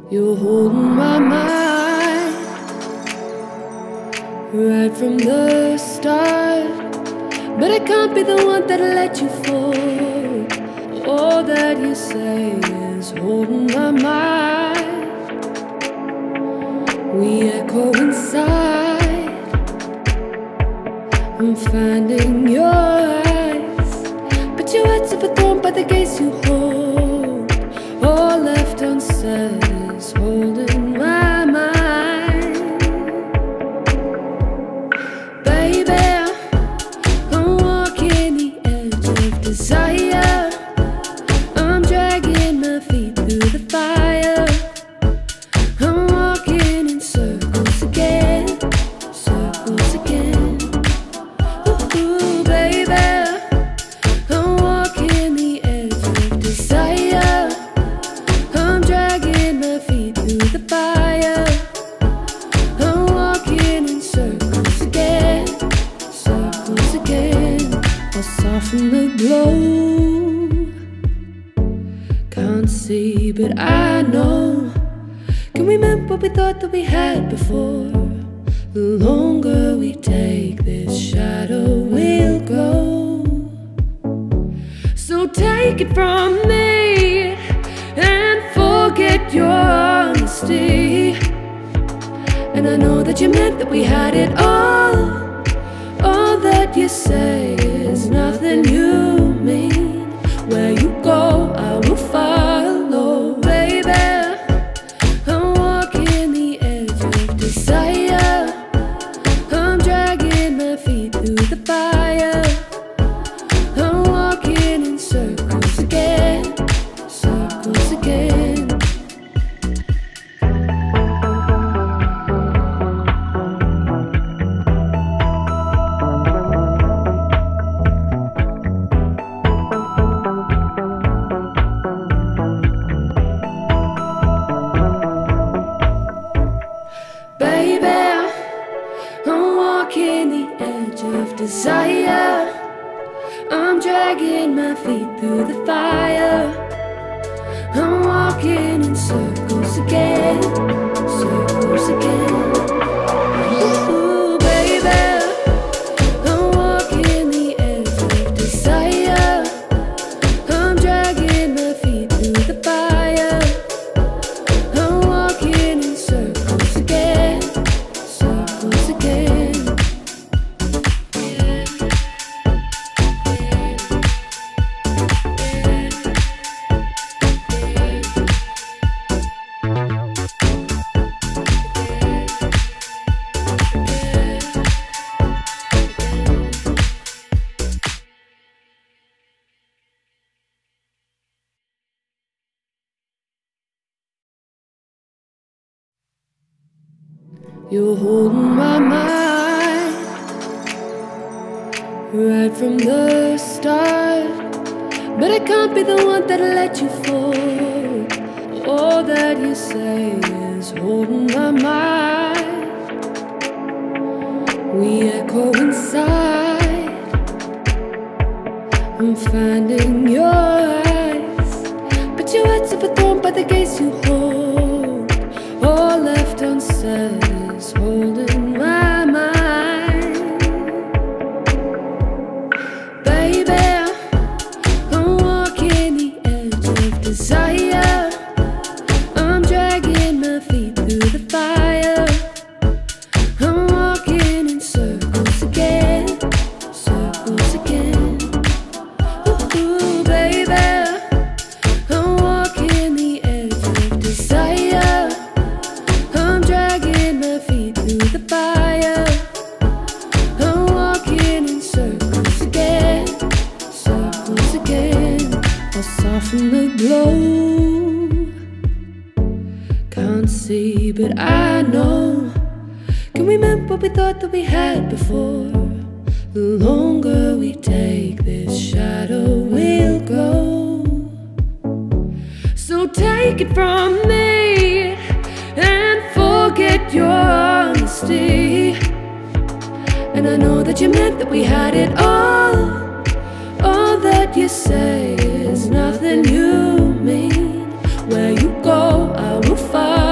You're holding my mind right from the start, but I can't be the one that'll let you fall. All that you say is holding my mind. We echo inside. I'm finding your eyes, but your words are thrown by the gaze you hold. All left unsaid is holding my mind. Baby, I'm walking the edge of desire. I'm dragging my feet through the fire. I'm walking in circles again, circles again. Ooh, baby, I'm walking the edge of desire. I'm dragging my feet through the fire. I'm walking in circles again, circles again. I'll soften the glow. Can't see, but I know. Can we remember what we thought that we had before? The longer we take this shadow will grow. So take it from me and forget your honesty. And I know that you meant that we had it all. All that you say is nothing you mean. Where you go, I will follow, baby. I'm walking the edge of desire. I'm dragging my feet through the fire. I'm walking in circles again, circles again. Baby, I'm walking the edge of desire. I'm dragging my feet through the fire. I'm walking in circles again, circles again. Ooh, baby, I'm walking the edge of desire. I'm dragging my feet through the fire. I'm walking in circles again, circles again. You're holding my mind right from the start, but I can't be the one that'll let you fall. All that you say is holding my mind. We echo inside. I'm finding your eyes, but your words are thrown by the gaze you hold. All left unsaid is holding my mind. Baby, I'm walking the edge of desire. I'm dragging my feet through the fire. I'm walking in circles again, circles again. Ooh, baby, I'm walking the edge of desire. I'm dragging my feet through the fire. I'm walking in circles again, circles again. I'll soften the glow. Can't see, but I know. Can we remember what we thought that we had before? The longer we take this shadow will grow. So take it from me and forget your honesty. And I know that you meant that we had it all. All that you say is nothing you mean. Where you go, I will follow.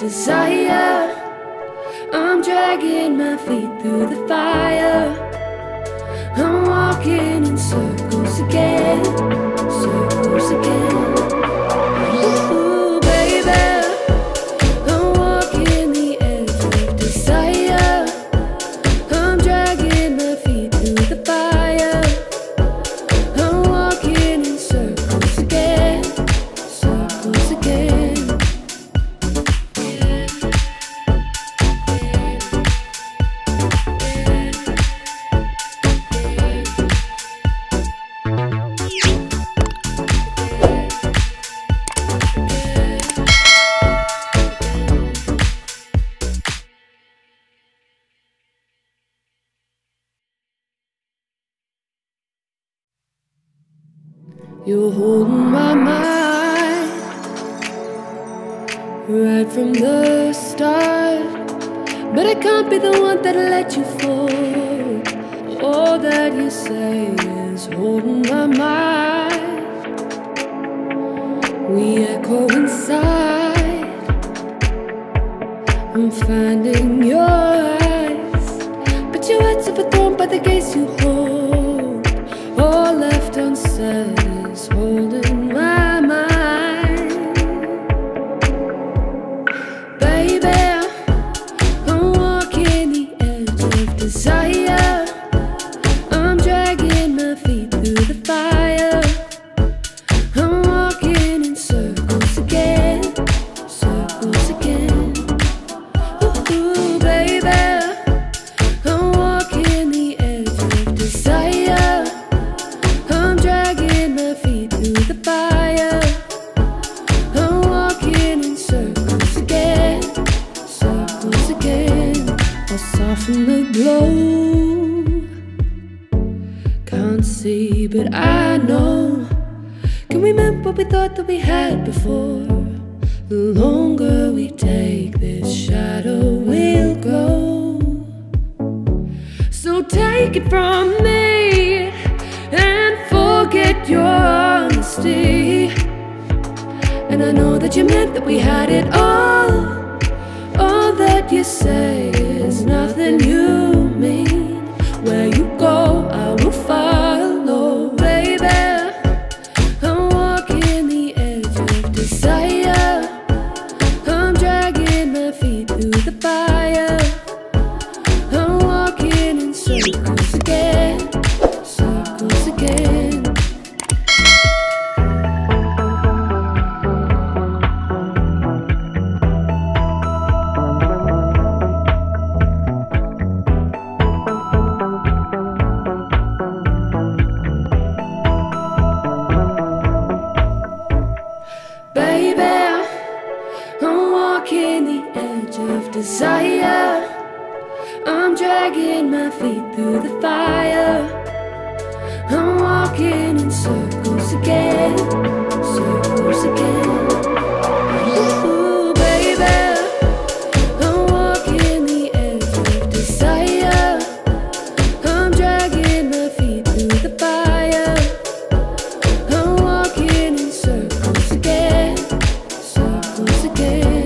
desire. I'm dragging my feet through the fire. I'm walking in circles again, circles again. Ooh, baby, I'm walking the edge of desire. I'm dragging my feet through the fire. I'm walking in circles again, circles again. You're holding my mind right from the start, but I can't be the one that let you fall. All that you say is holding my mind. We echo inside. I'm finding your eyes, but your words overthrown by the gaze you hold. All left unsaid is holding my mind. Baby, I'm walking the edge of desire. I'm dragging my feet through the fire. I'm walking in circles again, circles again. Ooh, baby, I'm walking the edge of desire. I'm dragging my feet through the fire. I'm walking in circles again, circles again. I'll soften the glow. Can't see, but I know. Can we mend what we thought that we had before? The longer we take this shadow will grow. So take it from me and forget your honesty. And I know that you meant that we had it all. All that you say is nothing you mean. Where you go, I will follow, baby. I'm walking the edge of desire. I'm dragging my feet through the fire. I'm walking in circles again, circles again. Baby, I'm walking the edge of desire. I'm dragging my feet through the fire. I'm walking in circles again, circles again. Ooh, baby, I'm walking the edge of desire. I'm dragging my feet through the fire. I'm walking in circles again, circles again.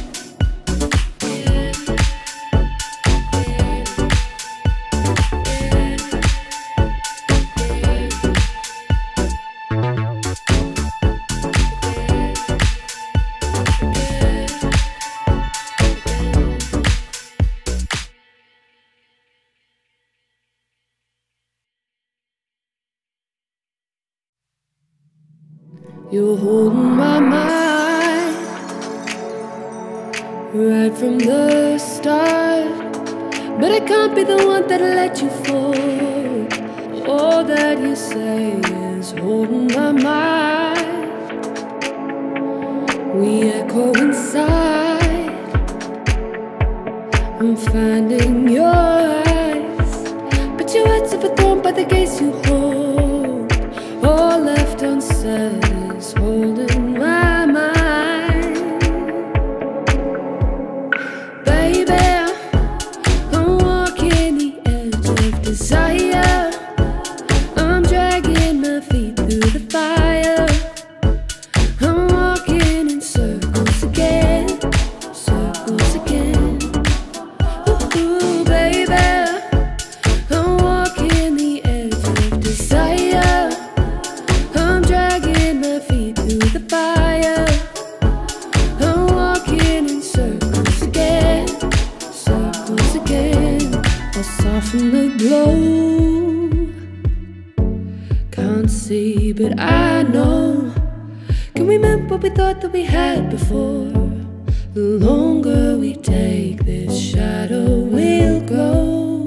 You're holding my mind right from the start, but I can't be the one that let you fall. All that you say is holding my mind. We echo inside. I'm finding your eyes, but your words overthrown by the gaze you hold. All left unsaid is holding my mind. Baby, I'm walking the edge of desire. I'm dragging my feet through the fire. I'm walking in circles again, circles. soften the glow. Can't see, but I know. Can we mend what we thought that we had before? The longer we take this shadow will grow.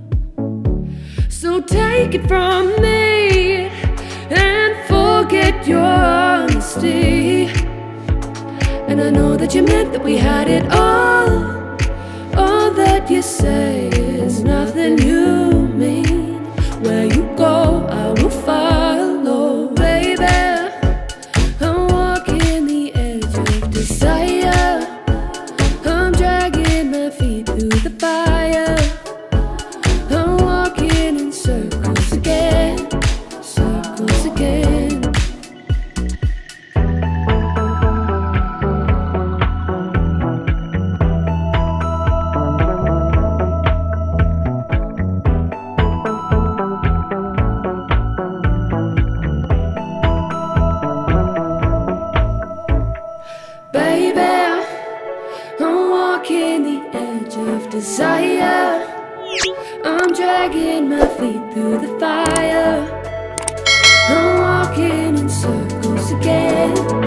So take it from me and forget your honesty. And I know that you meant that we had it all. All that you say is nothing you mean. Where you go, I will follow, baby. I'm walking the edge of desire. I'm dragging my feet through the fire. I'm walking in circles again, circles again. Baby, I'm walking the edge of desire. I'm dragging my feet through the fire. I'm walking in circles again.